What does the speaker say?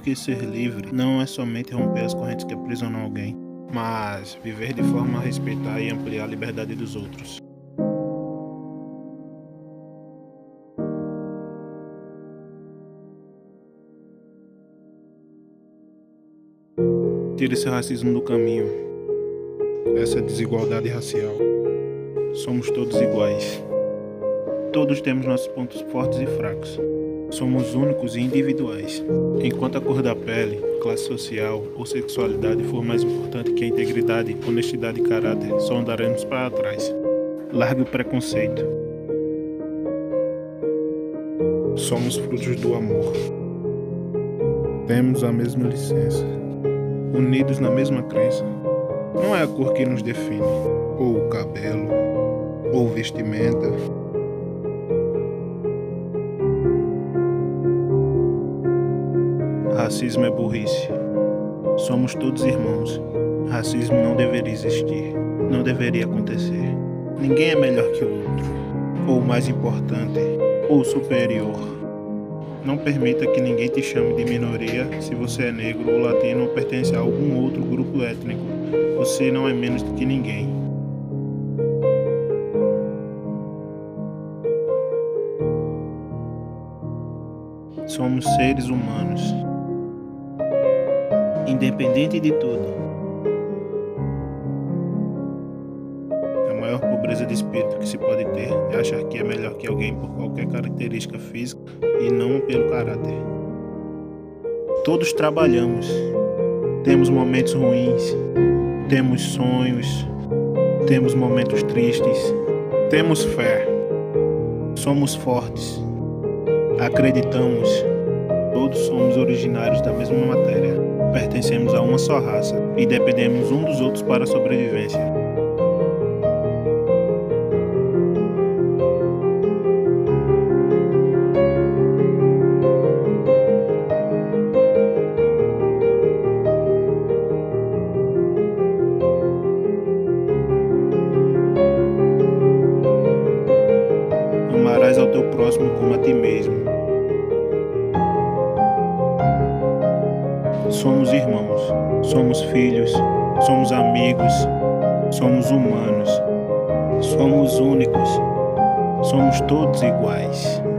porque ser livre não é somente romper as correntes que aprisionam alguém, mas viver de forma a respeitar e ampliar a liberdade dos outros. Tire seu racismo do caminho. Essa desigualdade racial. Somos todos iguais. Todos temos nossos pontos fortes e fracos. Somos únicos e individuais. Enquanto a cor da pele, classe social ou sexualidade for mais importante que a integridade, honestidade e caráter, só andaremos para trás. Largue o preconceito. Somos frutos do amor. Temos a mesma licença. Unidos na mesma crença. Não é a cor que nos define, ou o cabelo, ou vestimenta. Racismo é burrice. Somos todos irmãos. Racismo não deveria existir. Não deveria acontecer. Ninguém é melhor que o outro, ou mais importante, ou superior. Não permita que ninguém te chame de minoria se você é negro ou latino ou pertence a algum outro grupo étnico. Você não é menos do que ninguém. Somos seres humanos. Independente de tudo. A maior pobreza de espírito que se pode ter é achar que é melhor que alguém por qualquer característica física e não pelo caráter. Todos trabalhamos. Temos momentos ruins. Temos sonhos. Temos momentos tristes. Temos fé. Somos fortes. Acreditamos. Todos somos originários da mesma matéria. Pertencemos a uma só raça e dependemos um dos outros para a sobrevivência. Amarás ao teu próximo como a ti mesmo. Somos irmãos, somos filhos, somos amigos, somos humanos, somos únicos, somos todos iguais.